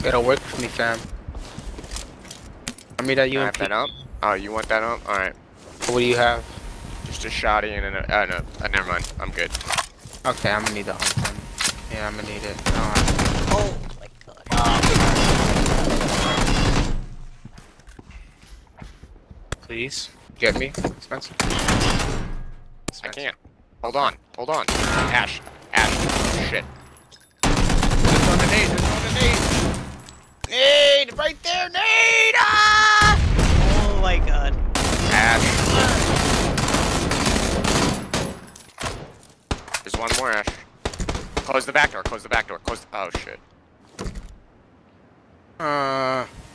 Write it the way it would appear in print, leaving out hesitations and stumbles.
It'll work for me, fam. I mean that Can I UMP. have that up? Oh, you want that up? Alright. What do you have? Just a shotty and no, never mind. I'm good. Okay, I'm gonna need that one then. Yeah, I'm gonna need it. I don't have it. Oh my god. Please, get me, Spencer. I can't. Hold on. Hold on. Ash. Ash. Oh, shit. There's one grenade, there's one grenade! Nade! Right there, nade! Ah! Oh my god. Ash. There's one more, Ash. Close the back door. Close the back door. Close. Oh, shit.